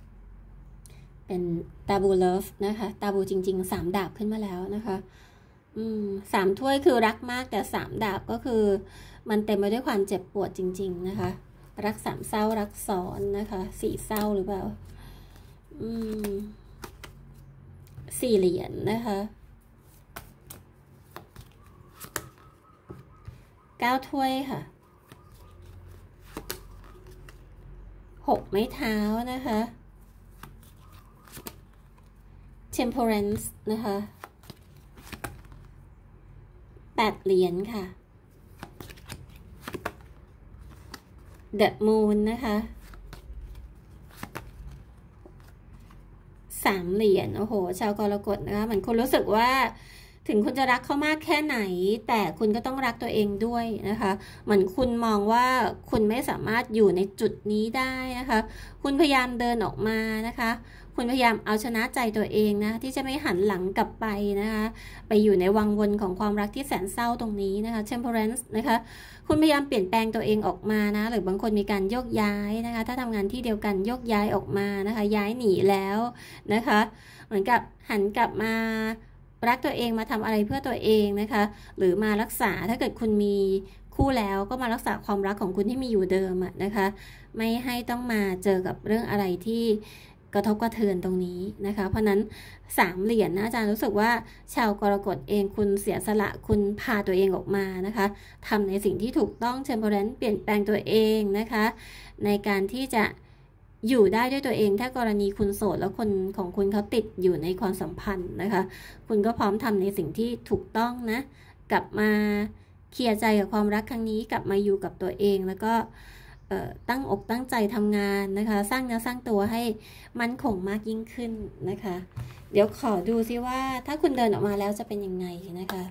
[SPEAKER 1] เป็นตาบูเลิฟนะคะตาบูจริงๆสามดาบขึ้นมาแล้วนะคะอืมสามถ้วยคือรักมากแต่สามดาบก็คือมันเต็มไปด้วยความเจ็บปวดจริงๆนะคะรักสามเศร้ารักซ้อนนะคะสี่เศร้าหรือเปล่าอืมสี่เหรียญ นะคะเก้าถ้วยค่ะหกไม้เท้านะคะ temperance นะคะแปดเหรียญค่ะ the moon นะคะสามเหรียญโอ้โหชาวกรกฎนะคะเหมือนคุณรู้สึกว่าถึงคุณจะรักเขามากแค่ไหนแต่คุณก็ต้องรักตัวเองด้วยนะคะเหมือนคุณมองว่าคุณไม่สามารถอยู่ในจุดนี้ได้นะคะคุณพยายามเดินออกมานะคะคุณพยายามเอาชนะใจตัวเองนะที่จะไม่หันหลังกลับไปนะคะไปอยู่ในวังวนของความรักที่แสนเศร้าตรงนี้นะคะ temperance นะคะคุณพยายามเปลี่ยนแปลงตัวเองออกมานะหรือบางคนมีการโยกย้ายนะคะถ้าทำงานที่เดียวกันโยกย้ายออกมานะคะย้ายหนีแล้วนะคะเหมือนกับหันกลับมารักตัวเองมาทำอะไรเพื่อตัวเองนะคะหรือมารักษาถ้าเกิดคุณมีคู่แล้วก็มารักษาความรักของคุณที่มีอยู่เดิมนะคะไม่ให้ต้องมาเจอกับเรื่องอะไรที่กระทบกระเทือนตรงนี้นะคะเพราะนั้นสามเหรียญนะอาจารย์รู้สึกว่าชาวกรกฎเองคุณเสียสละคุณพาตัวเองออกมานะคะทำในสิ่งที่ถูกต้องเทมเพอเรนซ์เปลี่ยนแปลงตัวเองนะคะในการที่จะอยู่ได้ด้วยตัวเองถ้ากรณีคุณโสดแล้วคนของคุณเขาติดอยู่ในความสัมพันธ์นะคะคุณก็พร้อมทำในสิ่งที่ถูกต้องนะกลับมาเคลียร์ใจกับความรักครั้งนี้กลับมาอยู่กับตัวเองแล้วก็ตั้งอกตั้งใจทำงานนะคะสร้างเนื้อสร้างตัวให้มั่นคงมากยิ่งขึ้นนะคะเดี๋ยวขอดูซิว่าถ้าคุณเดินออกมาแล้วจะเป็นยังไงนะคะ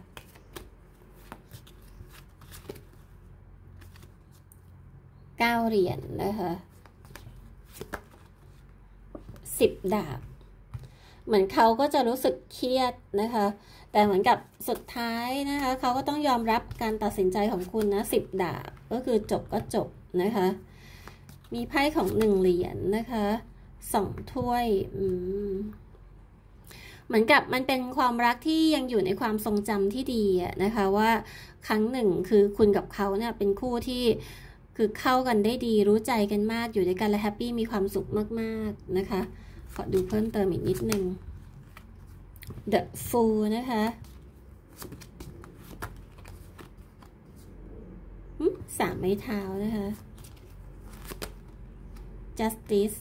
[SPEAKER 1] เก้าเหรียญ นะคะสิบดาบเหมือนเขาก็จะรู้สึกเครียดนะคะแต่เหมือนกับสุดท้ายนะคะเขาก็ต้องยอมรับการตัดสินใจของคุณนะสิบดาบก็คือจบก็จบนะคะมีไพ่ของหนึ่งเหรียญ นะคะสองถ้วยอืมเหมือนกับมันเป็นความรักที่ยังอยู่ในความทรงจำที่ดีนะคะว่าครั้งหนึ่งคือคุณกับเขาเนี่ยเป็นคู่ที่คือเข้ากันได้ดีรู้ใจกันมากอยู่ด้วยกันและแฮปปี้มีความสุขมากๆนะคะขอดูเพิ่มเติมอีกนิดนึง The Fool นะคะสามไม้เท้านะคะ Justice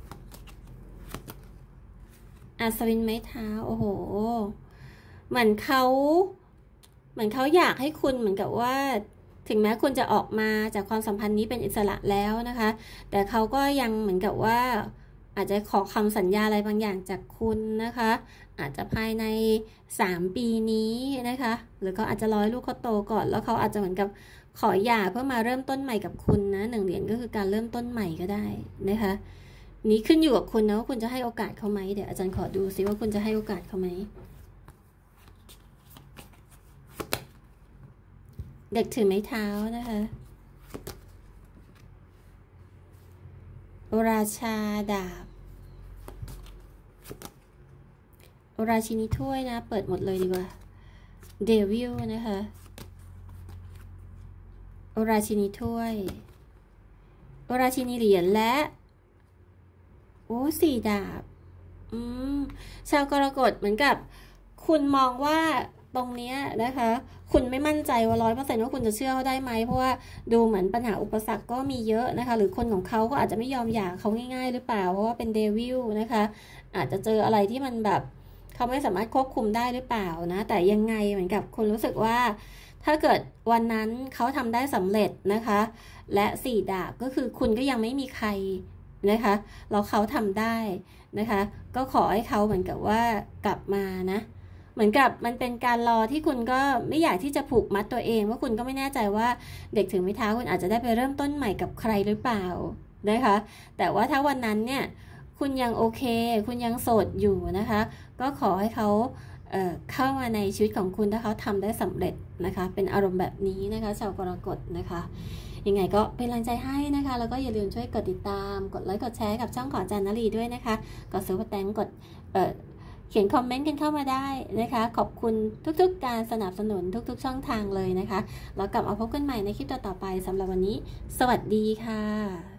[SPEAKER 1] อัศวินไม้เท้าโอ้โหเหมือนเขาเหมือนเขาอยากให้คุณเหมือนกับว่าถึงแม้คุณจะออกมาจากความสัมพันธ์นี้เป็นอิสระแล้วนะคะแต่เขาก็ยังเหมือนกับว่าอาจจะขอคำสัญญาอะไรบางอย่างจากคุณนะคะอาจจะภายในสามปีนี้นะคะหรือเขาอาจจะรอให้ลูกเขาโตก่อนแล้วเขาอาจจะเหมือนกับขอหย่าเพื่อมาเริ่มต้นใหม่กับคุณนะหนึ่งเหรียญก็คือการเริ่มต้นใหม่ก็ได้นะคะนี้ขึ้นอยู่กับคุณนะว่าคุณจะให้โอกาสเขาไหมเดี๋ยวอาจารย์ขอดูซิว่าคุณจะให้โอกาสเขาไหมเด็กถือไม้เท้านะคะราชาดาบราชินีถ้วยนะเปิดหมดเลยดีกว่าเดวิลนะคะราชินีถ้วยราชินีเหรียญและโอ้สี่ดาบอืมชาวกรกฎเหมือนกับคุณมองว่าตรงนี้นะคะคุณไม่มั่นใจว่าร้อยเปอร์เซ็นต์ว่าคุณจะเชื่อเขาได้ไหมเพราะว่าดูเหมือนปัญหาอุปสรรคก็มีเยอะนะคะหรือคนของเขาก็อาจจะไม่ยอมหย่าเขาง่ายๆหรือเปล่าเพราะว่าเป็นเดวิลนะคะอาจจะเจออะไรที่มันแบบเขาไม่สามารถควบคุมได้หรือเปล่านะแต่ยังไงเหมือนกับคุณรู้สึกว่าถ้าเกิดวันนั้นเขาทำได้สำเร็จนะคะและสี่ดาบก็คือคุณก็ยังไม่มีใครนะคะแล้วเขาทำได้นะคะก็ขอให้เขาเหมือนกับว่ากลับมานะเหมือนกับมันเป็นการรอที่คุณก็ไม่อยากที่จะผูกมัดตัวเองว่าคุณก็ไม่แน่ใจว่าเด็กถือไม้เท้าคุณอาจจะได้ไปเริ่มต้นใหม่กับใครหรือเปล่านะคะแต่ว่าถ้าวันนั้นเนี่ยคุณยังโอเคคุณยังโสดอยู่นะคะก็ขอให้เขาเอ่อเข้ามาในชีวิตของคุณถ้าเขาทำได้สำเร็จนะคะเป็นอารมณ์แบบนี้นะคะชาวกรกฎนะคะยังไงก็เป็นกำลังใจให้นะคะแล้วก็อย่าลืมช่วยกดติดตามกดไลค์กดแชร์กับช่องของอาจารย์นฤรีด้วยนะคะกดซุปเปอร์แตงกดเอ่อเขียนคอมเมนต์กันเข้ามาได้นะคะขอบคุณทุกๆการสนับสนุนทุกๆช่องทางเลยนะคะแล้วกลับมาพบกันใหม่ในคลิปต่อๆไปสำหรับวันนี้สวัสดีค่ะ